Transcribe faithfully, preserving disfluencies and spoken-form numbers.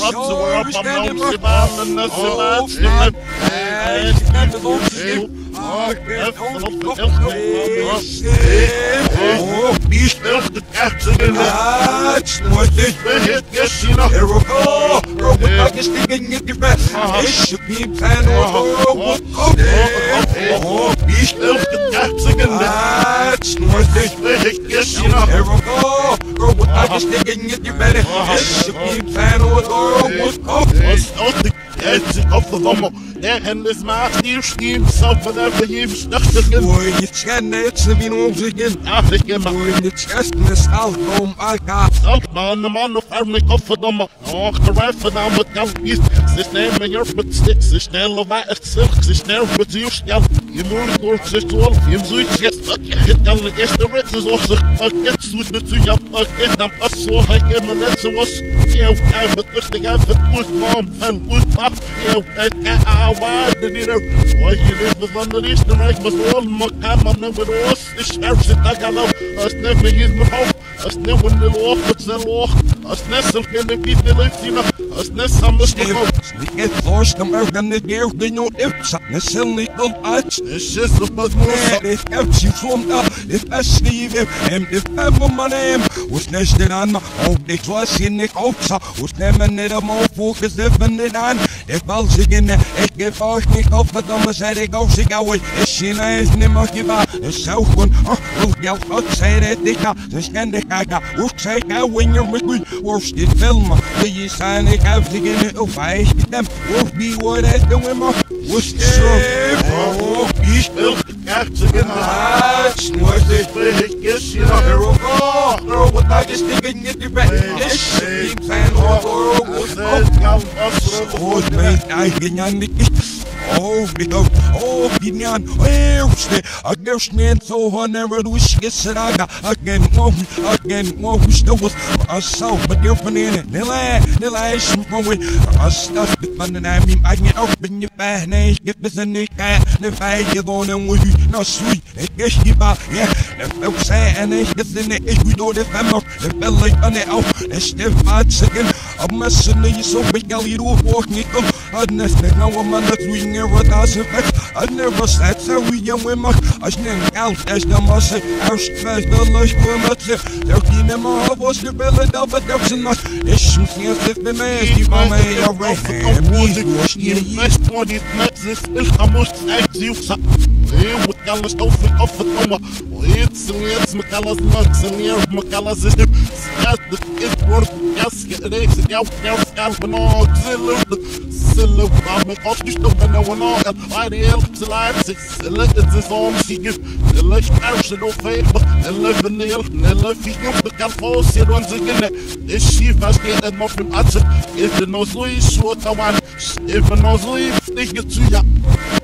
up to where I'm no survive and no survive. Hey, stand the Lord to Oh, be still the captain in the hatch. What is the hit? Yes, you know. Here we go. Girl, with like a stick and get your best. It should be plan or what? Oh, be still the captain in the hatch. What is the hit? Yes, you know. Here we go. Girl, with like a stick and get your best. It should be plan or what? What's the It's off the Lomo. Der Hände ist mal die Stimme, so von der Verhieb stachtigen. Wo ich kenne, jetzt sind wir noch gehen. Ach, ich geh mal. Wo ich kenne, ist alt, um Alka. Salt, man, der Mann auf Arme, Kopf und Lomo. Och, der Reifen am mit Galbies. Sie schnell mit ihr mit Sticks, sie schnell auf ein Silk, sie schnell mit sie stellen. Je nur kurz sich zu wollen, im Süd jetzt, ich kann nicht erst der Ritz ist auch sich, jetzt tut mir zu, ja, ich dann was so, ich immer nicht so was. Ich hab kein richtig einfach gut, Mom, ein gut Pap, ich hab kein Arbeit, die wieder, weil ich nicht besonders ist, dann ich muss wollen, man kann man nicht mit uns, ich sterbe sie da genau, als nicht mehr hier noch auf, als nicht in den Loch, mit der Loch, als nicht so viele Bitte lebt sie noch, als nicht haben wir es bekommen. Sneak lost, I'm gonna give the new ifs, it's illegal arts. It's just a buzz more. If F you from up, if I Steve, and if ever my name was nested on, oh, they trust in the culture, was never net a more focus, if and it on, if I'll sig in there, if give us me off, but I'm a sad it goes to go away, if she knows me much about the south one, oh, we'll go outside at the car, the scandic I got, we'll take out when you're with me, worst is film, the you sign it out to get it, oh, I them, we'll be what I do in my, what's the truth? Oh, be still. Captain in the hatch, was it big? Yes, you know. Here we go. Girl, what I just think and get your back. This shit keeps and all oh, man, I get on the Oh, we go. Oh, Pinyan. Oh, stay. I guess me and so on never do shit. I got again. Oh, again. Oh, who still was a soul, but you're funny in it. Nilla, Nilla, is from away. I stuff it, but I mean, I get open your bad name. Get this in the cat. The fight you on and with you. Not sweet. It gets you back. Yeah, the folks say, and it gets in the issue. We know the family. The belly on it out. The stiff five second. I'm messing with you so big. I'll eat off walking. I'd never know I'm on the three. I never said so we young women. I snake out as the muscle. Our stress, the lush for much. They're keeping my was the belly of a dozen. It's some things if the man keep on me away. And music was in the best twenty minutes. I must act you. With colors off and off the number. It's it's McCall's nuts and near McCall's is the it's worth yes, it is a out now, scalping all Silly, I'm a cost you still know one all I the hell to life six elected this on she give the lush personal favor and live in the and live you the California sit once again this she fast get that muffin answer if the nose is short I want if the nose is think it to ya